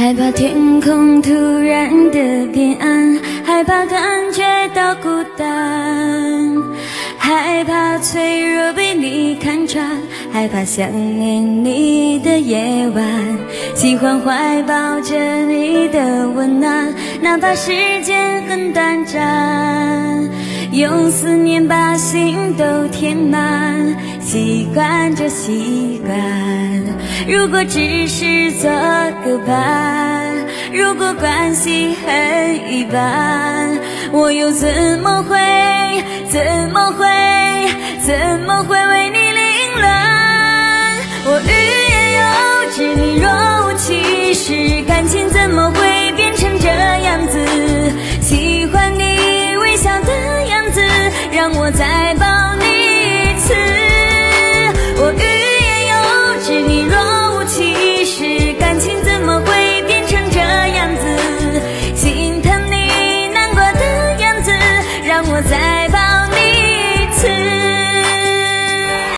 害怕天空突然的变暗，害怕感觉到孤单，害怕脆弱被你看穿，害怕想念你的夜晚，喜欢怀抱着你的温暖，哪怕时间很短暂，用思念把心都填满，习惯就习惯。如果只是做个伴，如果关系很一般，我又怎么会为你凌乱？我欲言又止，你若无其事，感情怎么会变成这样子？喜欢你微笑的样子，让我再抱你一次。我欲言又止，你若无其事，感情怎么会变成这样子？心疼你难过的样子，让我再